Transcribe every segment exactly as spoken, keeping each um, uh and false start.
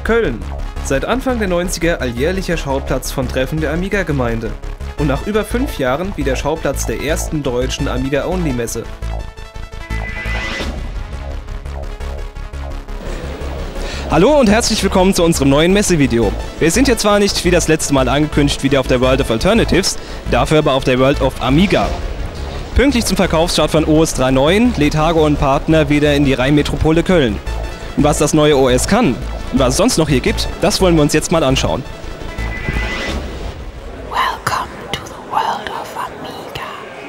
Köln. Seit Anfang der neunziger alljährlicher Schauplatz von Treffen der Amiga-Gemeinde. Und nach über fünf Jahren wieder Schauplatz der ersten deutschen Amiga-Only-Messe. Hallo und herzlich willkommen zu unserem neuen Messevideo. Wir sind hier zwar nicht wie das letzte Mal angekündigt wieder auf der World of Alternatives, dafür aber auf der World of Amiga. Pünktlich zum Verkaufsstart von O S drei Punkt neun lädt Hago und Partner wieder in die Rhein-Metropole Köln. Und was das neue O S kann und was es sonst noch hier gibt, das wollen wir uns jetzt mal anschauen. Welcome to the world of Amiga.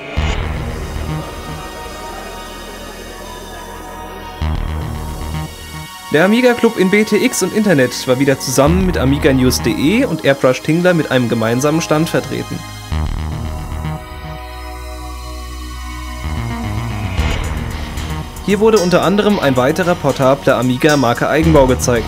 Der Amiga Club in B T X und Internet war wieder zusammen mit Amiga News punkt de und Airbrush Tingler mit einem gemeinsamen Stand vertreten. Hier wurde unter anderem ein weiterer portabler Amiga Marke Eigenbau gezeigt.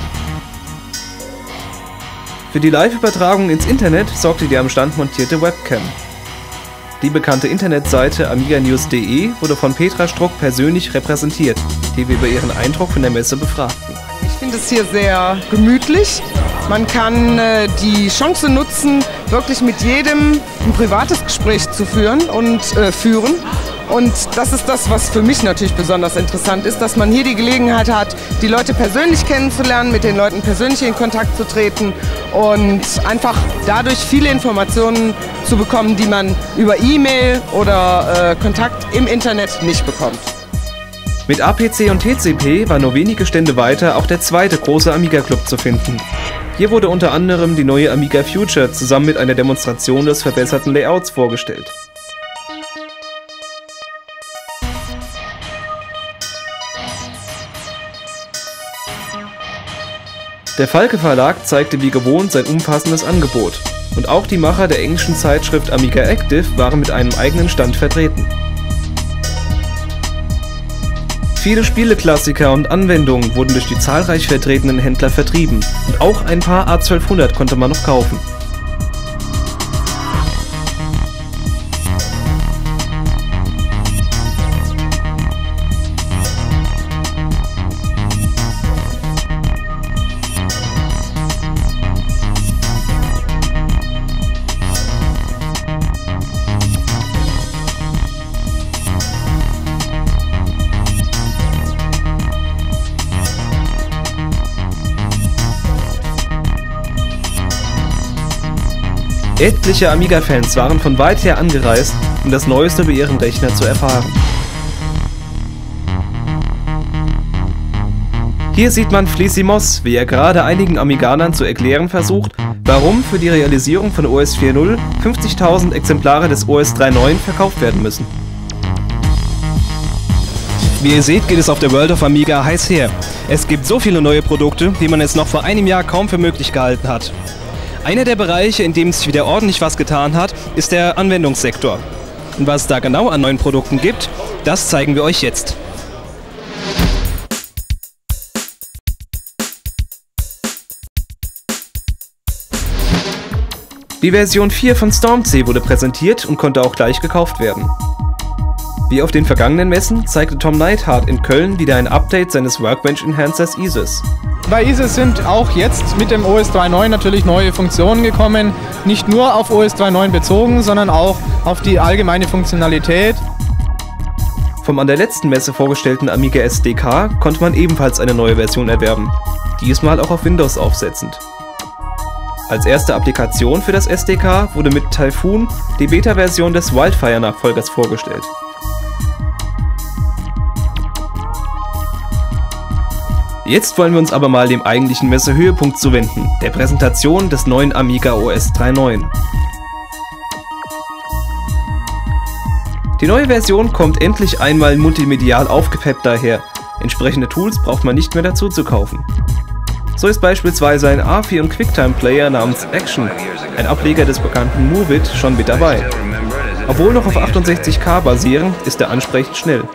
Für die Live-Übertragung ins Internet sorgte die am Stand montierte Webcam. Die bekannte Internetseite Amiga News punkt de wurde von Petra Struck persönlich repräsentiert, die wir über ihren Eindruck von der Messe befragten. Ich finde es hier sehr gemütlich. Man kann äh, die Chance nutzen, wirklich mit jedem ein privates Gespräch zu führen und äh, führen. Und das ist das, was für mich natürlich besonders interessant ist, dass man hier die Gelegenheit hat, die Leute persönlich kennenzulernen, mit den Leuten persönlich in Kontakt zu treten und einfach dadurch viele Informationen zu bekommen, die man über E-Mail oder äh, Kontakt im Internet nicht bekommt. Mit A P C und T C P war nur wenige Stände weiter auch der zweite große Amiga Club zu finden. Hier wurde unter anderem die neue Amiga Future zusammen mit einer Demonstration des verbesserten Layouts vorgestellt. Der Falke Verlag zeigte wie gewohnt sein umfassendes Angebot. Und auch die Macher der englischen Zeitschrift Amiga Active waren mit einem eigenen Stand vertreten. Viele Spieleklassiker und Anwendungen wurden durch die zahlreich vertretenen Händler vertrieben. Und auch ein paar A zwölfhundert konnte man noch kaufen. Etliche Amiga-Fans waren von weit her angereist, um das Neueste über ihren Rechner zu erfahren. Hier sieht man Fleecy-Moss, wie er gerade einigen Amiganern zu erklären versucht, warum für die Realisierung von O S vier Punkt null fünfzigtausend Exemplare des O S drei Punkt neun verkauft werden müssen. Wie ihr seht, geht es auf der World of Amiga heiß her. Es gibt so viele neue Produkte, die man es noch vor einem Jahr kaum für möglich gehalten hat. Einer der Bereiche, in dem sich wieder ordentlich was getan hat, ist der Anwendungssektor. Und was es da genau an neuen Produkten gibt, das zeigen wir euch jetzt. Die Version vier von Stormc wurde präsentiert und konnte auch gleich gekauft werden. Wie auf den vergangenen Messen zeigte Tom Neidhardt in Köln wieder ein Update seines Workbench Enhancers I S I S. Bei I S I S sind auch jetzt mit dem O S drei Punkt neun natürlich neue Funktionen gekommen, nicht nur auf O S drei Punkt neun bezogen, sondern auch auf die allgemeine Funktionalität. Vom an der letzten Messe vorgestellten Amiga S D K konnte man ebenfalls eine neue Version erwerben, diesmal auch auf Windows aufsetzend. Als erste Applikation für das S D K wurde mit Typhoon die Beta-Version des Wildfire-Nachfolgers vorgestellt. Jetzt wollen wir uns aber mal dem eigentlichen Messehöhepunkt zuwenden, der Präsentation des neuen Amiga O S drei Punkt neun. Die neue Version kommt endlich einmal multimedial aufgepeppt daher. Entsprechende Tools braucht man nicht mehr dazu zu kaufen. So ist beispielsweise ein A F I und Quicktime-Player namens Action, ein Ableger des bekannten Move-It, schon mit dabei. Obwohl noch auf achtundsechzig K basierend, ist er ansprechend schnell.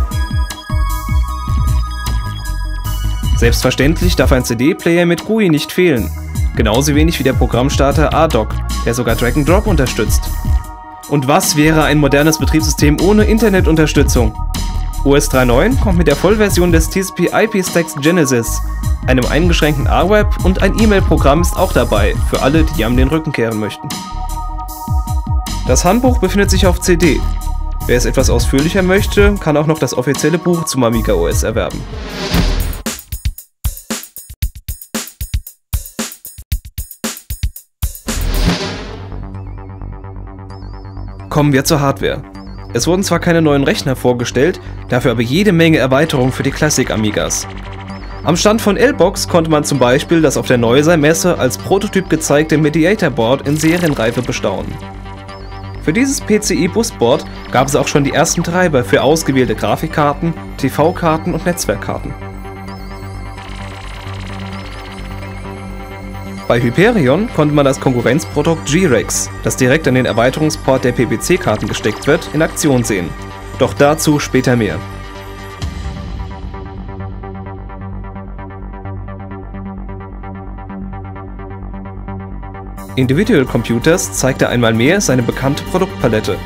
Selbstverständlich darf ein C D-Player mit G U I nicht fehlen, genauso wenig wie der Programmstarter A D O C, der sogar Drag and Drop unterstützt. Und was wäre ein modernes Betriebssystem ohne Internetunterstützung? O S drei Punkt neun kommt mit der Vollversion des T C P I P Stacks Genesis, einem eingeschränkten A Web und ein E-Mail-Programm ist auch dabei, für alle, die Yum den Rücken kehren möchten. Das Handbuch befindet sich auf C D. Wer es etwas ausführlicher möchte, kann auch noch das offizielle Buch zum Amiga O S erwerben. Kommen wir zur Hardware. Es wurden zwar keine neuen Rechner vorgestellt, dafür aber jede Menge Erweiterungen für die Classic Amigas. Am Stand von L-Box konnte man zum Beispiel das auf der Neusser Messe als Prototyp gezeigte Mediator Board in Serienreife bestaunen. Für dieses P C I-Busboard gab es auch schon die ersten Treiber für ausgewählte Grafikkarten, T V-Karten und Netzwerkkarten. Bei Hyperion konnte man das Konkurrenzprodukt G-Rex, das direkt an den Erweiterungsport der P P C-Karten gesteckt wird, in Aktion sehen. Doch dazu später mehr. Individual Computers zeigte einmal mehr seine bekannte Produktpalette.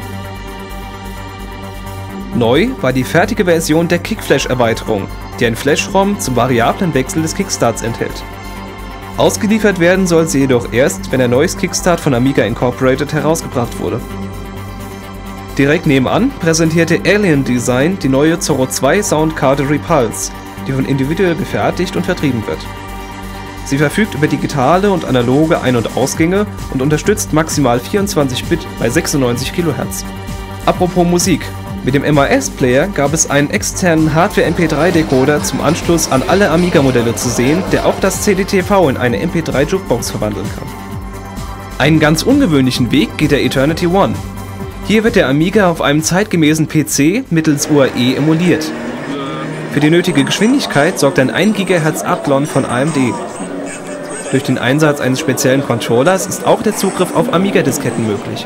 Neu war die fertige Version der Kickflash-Erweiterung, die ein Flash-ROM zum variablen Wechsel des Kickstarts enthält. Ausgeliefert werden soll sie jedoch erst, wenn ein neues Kickstart von Amiga Incorporated herausgebracht wurde. Direkt nebenan präsentierte Alien Design die neue Zorro zwei Soundkarte Repulse, die von Individual gefertigt und vertrieben wird. Sie verfügt über digitale und analoge Ein- und Ausgänge und unterstützt maximal vierundzwanzig Bit bei sechsundneunzig Kilohertz. Apropos Musik. Mit dem M A S-Player gab es einen externen Hardware-M P drei Decoder zum Anschluss an alle Amiga-Modelle zu sehen, der auch das C D T V in eine M P drei Jukebox verwandeln kann. Einen ganz ungewöhnlichen Weg geht der Eternity One. Hier wird der Amiga auf einem zeitgemäßen P C mittels U A E emuliert. Für die nötige Geschwindigkeit sorgt ein ein Gigahertz Athlon von A M D. Durch den Einsatz eines speziellen Controllers ist auch der Zugriff auf Amiga-Disketten möglich.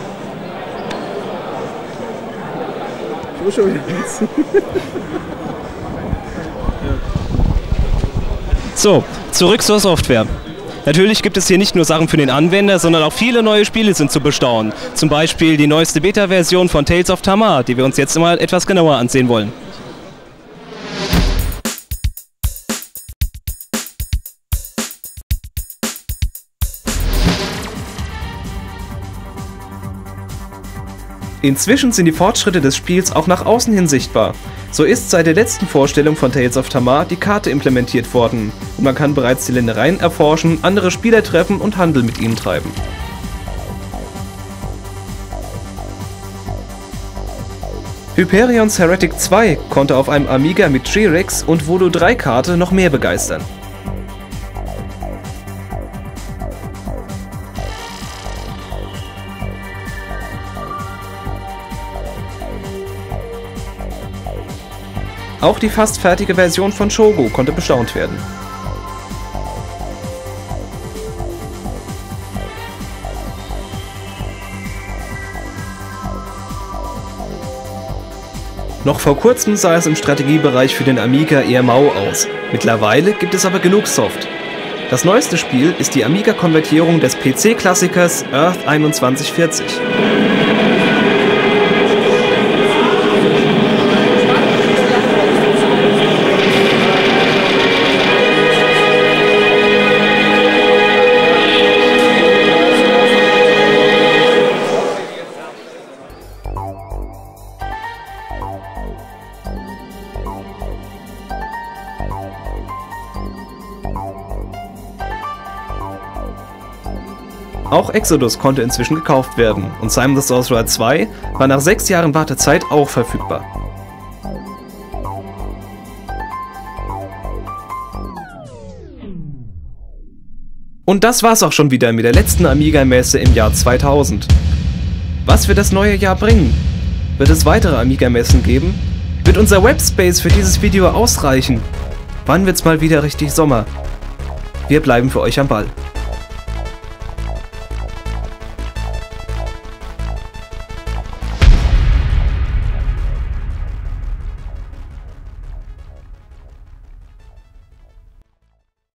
So, zurück zur Software. Natürlich gibt es hier nicht nur Sachen für den Anwender, sondern auch viele neue Spiele sind zu bestaunen. Zum Beispiel die neueste Beta-Version von Tales of Tamar, die wir uns jetzt mal etwas genauer ansehen wollen. Inzwischen sind die Fortschritte des Spiels auch nach außen hin sichtbar. So ist seit der letzten Vorstellung von Tales of Tamar die Karte implementiert worden und man kann bereits die Ländereien erforschen, andere Spieler treffen und Handel mit ihnen treiben. Hyperion's Heretic zwei konnte auf einem Amiga mit G-Rex und Voodoo drei Karte noch mehr begeistern. Auch die fast fertige Version von Shogo konnte bestaunt werden. Noch vor kurzem sah es im Strategiebereich für den Amiga eher mau aus. Mittlerweile gibt es aber genug Soft. Das neueste Spiel ist die Amiga-Konvertierung des P C-Klassikers Earth einundzwanzig vierzig. Auch Exodus konnte inzwischen gekauft werden und Simon the Sorcerer zwei war nach sechs Jahren Wartezeit auch verfügbar. Und das war's auch schon wieder mit der letzten Amiga-Messe im Jahr zweitausend. Was wird das neue Jahr bringen? Wird es weitere Amiga-Messen geben? Wird unser Webspace für dieses Video ausreichen? Wann wird's mal wieder richtig Sommer? Wir bleiben für euch am Ball.